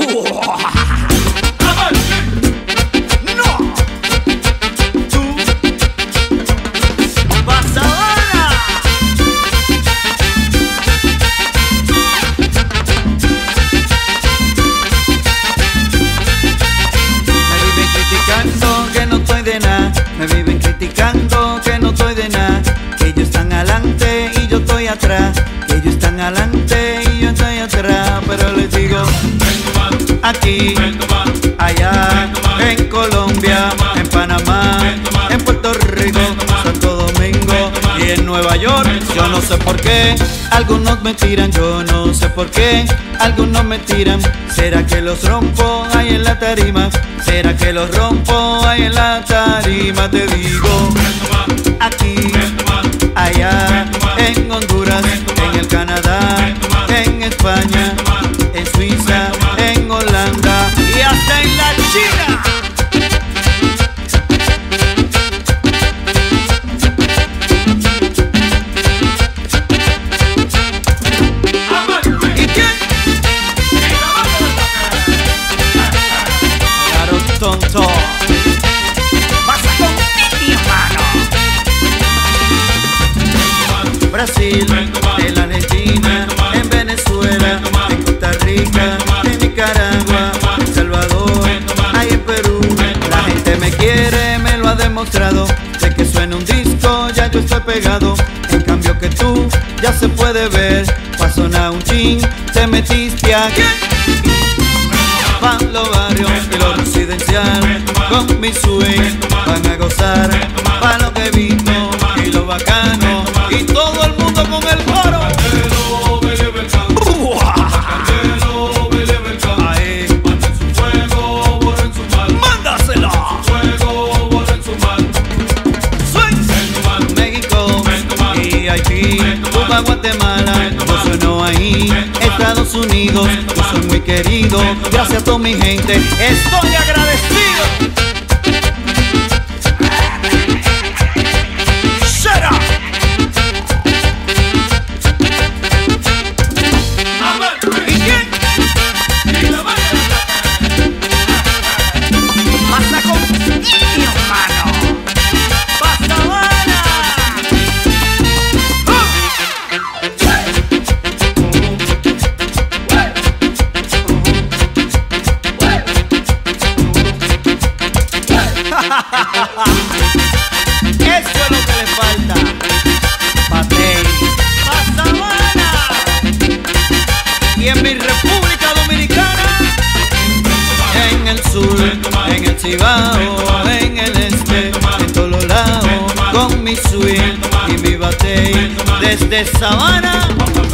Me viven criticando que no estoy de nada, que ellos están adelante y yo estoy atrás, que ellos están adelante y yo estoy atrás. Pero les digo, aquí, allá, en Colombia, en Panamá, en Puerto Rico, Santo Domingo y en Nueva York. Yo no sé por qué algunos me tiran, yo no sé por qué algunos me tiran. ¿Será que los rompo ahí en la tarima? ¿Será que los rompo ahí en la tarima? Te digo, aquí, allá, en Honduras, en el Canadá, en España, en Suiza, en Holanda y hasta en la China. Tonto, pasa con mi hermano. Brasil, en la Argentina, en Venezuela, en Costa Rica, en Nicaragua, en Salvador, ahí en Perú. La gente me quiere, me lo ha demostrado. De que suena un disco, ya yo estoy pegado. En cambio que tú, ya se puede ver. Pa' sonar un chin, te metiste aquí. Van los barrios y lo residencial, con mi swing van a gozar, pa' lo que vino y lo bacano, y todo el mundo con el coro. Ahí, mándasela. Swing, México y Haití, Cuba, Guatemala, yo sueno ahí, Estados Unidos, yo soy muy querido, gracias a toda mi gente, estoy agradecido. Shut up. ¿Y quién? Pasa con mi hermano. Pasa buena. Eso es lo que le falta. Patey, pasa buena. Y en mi República Dominicana, en el sur, en el Cibao, en el este, en todos los lados, con mi swing y mi batey, desde Sabana